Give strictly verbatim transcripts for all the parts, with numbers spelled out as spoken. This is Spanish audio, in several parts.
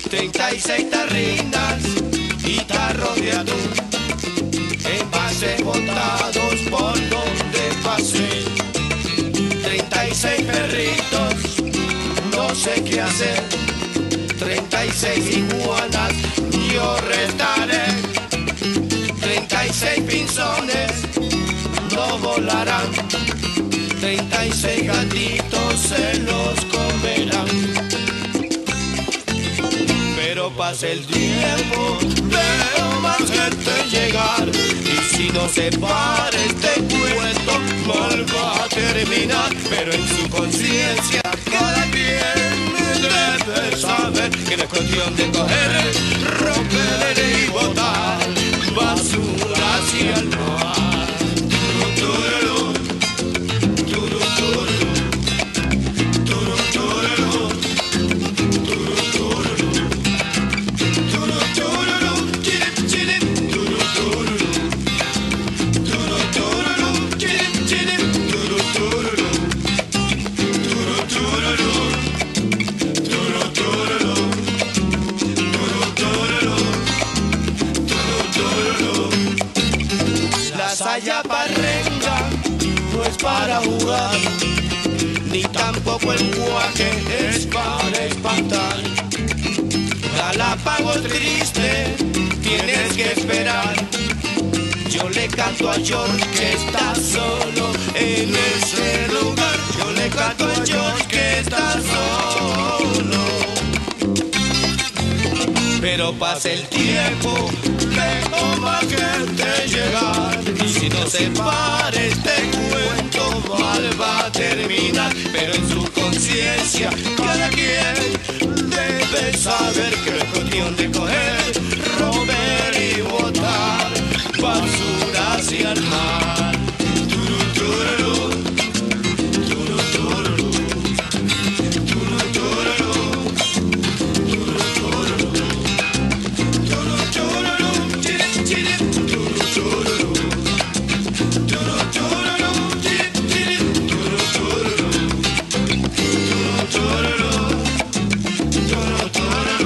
treinta y seis tarrinas y tarros de atún, envases botados por donde pasé. Treinta y seis perritos, no sé qué hacer. Treinta y seis iguanas yo restaré. Treinta y seis pinzones no volarán. Treinta y seis gatitos se los comerán. Pero pasa el tiempo, veo más gente llegar, y si no se para este cuento, mal va a terminar. Pero en su conciencia cada quien debe saber que no es cuestión de coger, romper y botar basura hacia el mar. Tururú, tururú, tururú, tururú, tururú, tururú, tururú, tururú, tururú, chirip, chirip, tururú, tururú, tururú, tururú, chirip, chirip, tururú, tururú, tururú, tururú, tururú, tururú, tururú, tururú, tururú. La saya parrenga no es para jugar, ni tampoco el guaje es para espantar. Galapagos triste, tienes que esperar. Yo le canto a George que está solo en ese lugar. Yo le canto a George que está solo. Pero pasa el tiempo, veo más gente llegar, y si no se para este cuento, mal va a terminar. Pero en su conciencia cada quien debe saber que no es cuestión de coger, romper y botar basura hacia el mar. Turú, tururú, turú, tururú, turú, tururú, turú, tururú, turú, tururú, chirip, chirip, turú, tururú, turú, tururú, chirip, chirip, turú, tururú, turú, tururú, turú, tururú,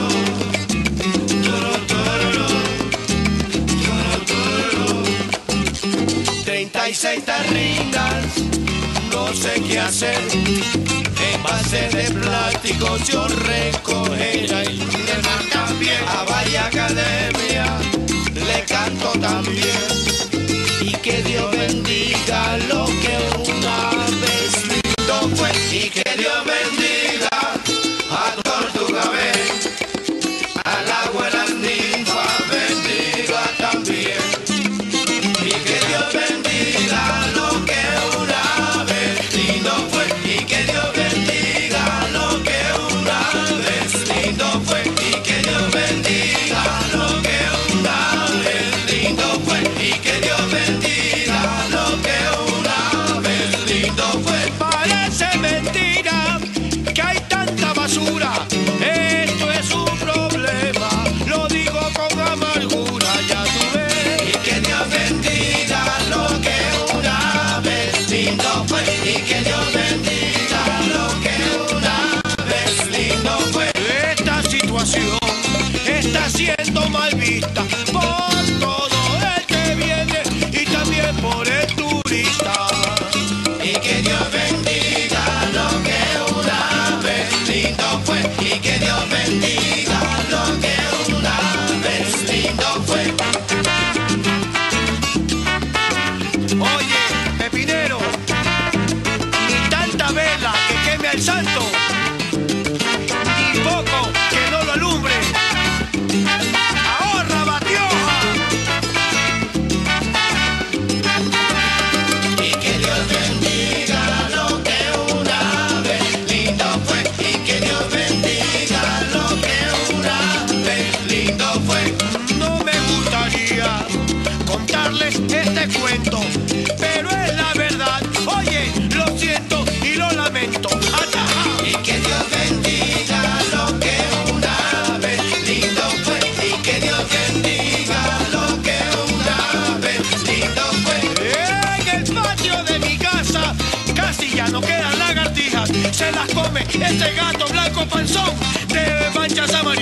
turú, tururú, turú, tururú. Treinta y seis tarrinas, no sé qué hacer. Envase de plástico yo recogeré, y demás también. A varias academia le canto también, y que Dios bendiga lo que una vez lindo fue, y que Dios bendiga a Tortuga B, al agua y las ninfas bendiga también, y que Dios bendiga lo que una vez lindo fue, y que Dios bendiga lo que una vez lindo fue, y que Dios bendiga lo que una vez lindo fue, y que Dios bendiga lo que una vez lindo fue. Parece mentira que hay tanta basura, esto es un problema, lo digo con amargura, ya tú ves. Y que Dios bendiga lo que una vez lindo fue, y que Dios bendiga lo que una vez lindo fue. Esta situación está siendo mal vista por todo el que viene y también por el turista. Y que Dios bendiga lo que una vez lindo fue, y que Dios bendiga lo que una vez lindo fue. Oye, Pepinero, ni tanta vela que queme al santo, ni poco que no lo alumbre. ¡Ahorra, Batioja! Y que Dios bendiga lo que una vez lindo fue, y que Dios bendiga lo que una vez lindo fue. No me gustaría contarles este cuento, pero es la verdad. Oye, lo siento y lo lamento. ¡Ataja! Y que Dios bendiga lo que una vez lindo fue, y que Dios bendiga lo que una vez lindo fue. En el patio de mi casa casi ya no quedan lagartijas, se las come ese gato blanco panzón de manchas amarillas.